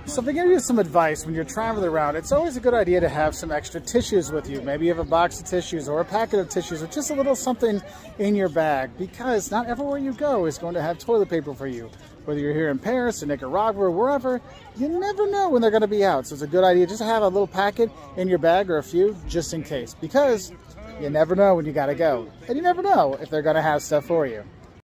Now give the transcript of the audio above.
So if I give you some advice when you're traveling around, it's always a good idea to have some extra tissues with you. Maybe you have a box of tissues or a packet of tissues or just a little something in your bag, because not everywhere you go is going to have toilet paper for you. Whether you're here in Paris or Nicaragua or wherever, you never know when they're going to be out. So it's a good idea just to have a little packet in your bag or a few just in case, because you never know when you got to go. And you never know if they're going to have stuff for you.